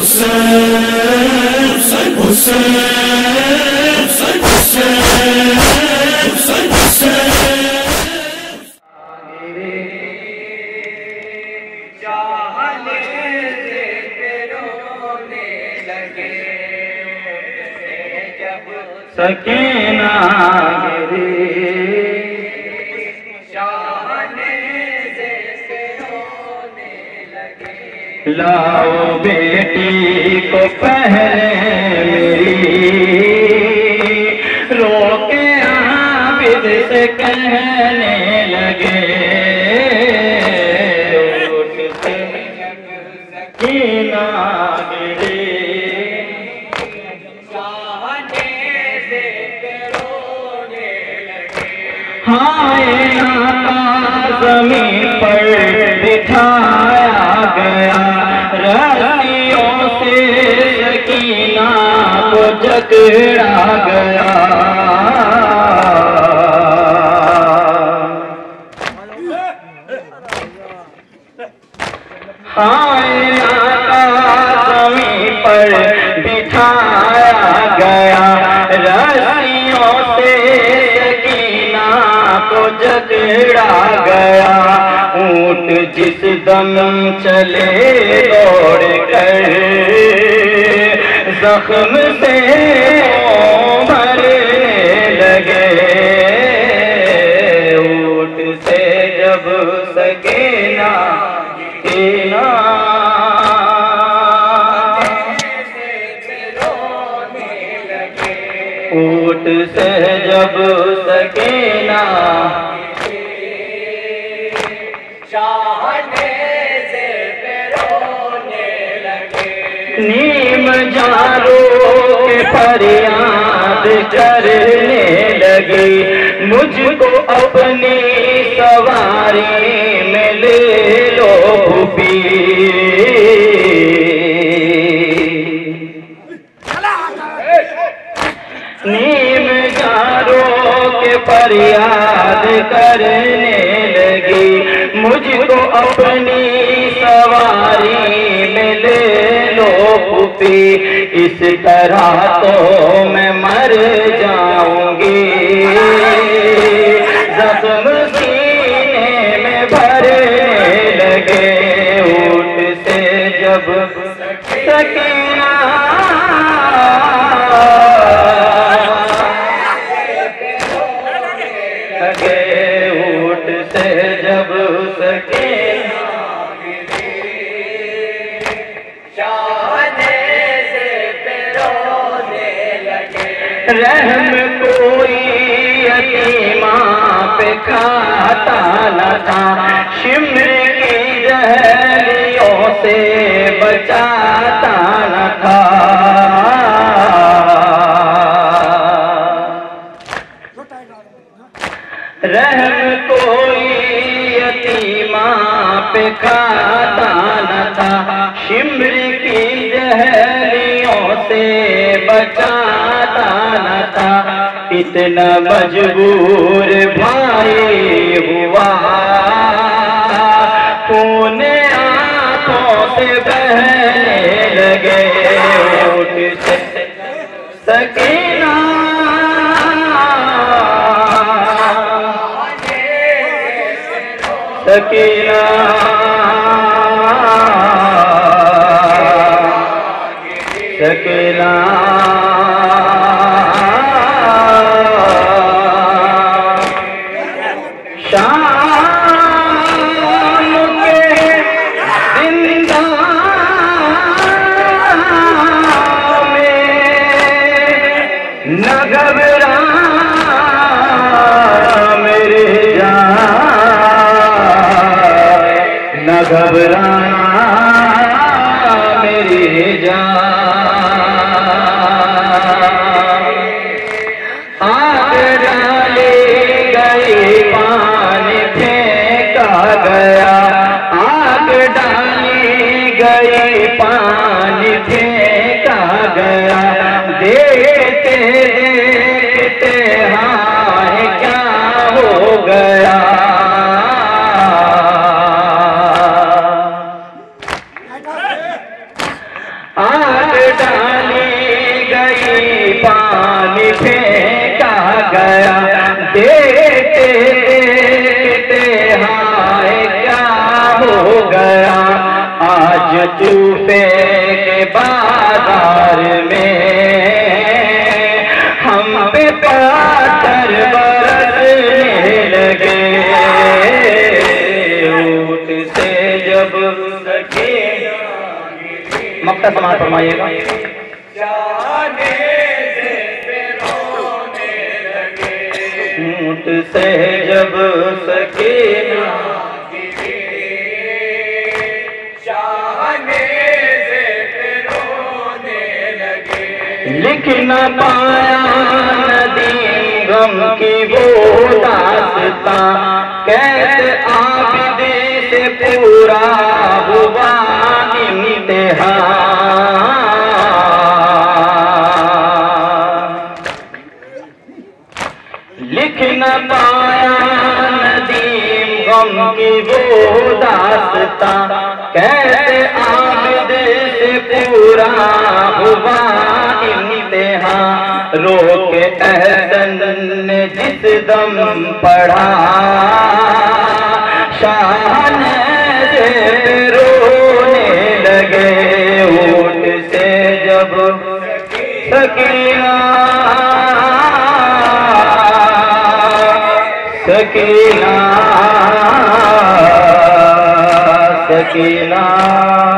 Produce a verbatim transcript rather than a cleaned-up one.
सकीना लाओ बेटी को पहले मेरी रोके आबिद से कहने लगे उठते सकीना गिरी हाय आका ज़मीन पर बिठाया गया रस्सियों से सकीना को जकड़ा गया हाय आका ज़मीन पर बिठाया गया रस्सियों से को जकड़ा गया ऊंट जिस दम चले दौड़ कर जख्म से भरने लगे ऊंट से जब सकीना गिरा ऊंट से जब सकीना नीम जारो के फरियाद करने लगी मुझको अपनी सवारी में ले लो भूपी नीम जारो के फरियाद करने लगी मुझको अपनी सवारी में ले लो फूफी इस तरह तो मैं मर जाऊंगी जख्म सीने में भरने लगे ऊंट से जब सकीना ऊंट से जब सकीना रहम कोई यतीमा पे खाता न था शिम्र की जहलियों से बचाता न था रहम कोई यतीमा पे खाता न था शिम्र की जहलियों से बचाता न था इतना मजबूर भाई हुआ खून आंखों से बहने लगे ऊंट से सकीना सकीना सकीना शाम के जिंदा में न घबरा मेरे जान न घबराना मेरी जान आग डाली गई पानी फेंका गया आग डाली गई पानी फेंका गया देखते देखते हाय क्या हो गया आग डाली गई पानी फेंका गया, देखते देखते हाय क्या हो गया। आज तूफे के बाजार में हम पे पाथर बरसने लगे। ऊँट से जब सकीना मक्ता समाज फरमाइएगा। ऊँट से जब सकीना लिख न पाया नदी गम की वो दास्तां, कैसे आबिदी से पूरा हुआ इम्तिहान। लिख न पाया नदी गम की वो दास्तां, कैसे आबिदी से पूरा हुआ इम्तिहान। रोके अहसन ने जिस दम पढ़ा, शान से रोने लगे। ऊँट से जब सकीना सकीना सकीना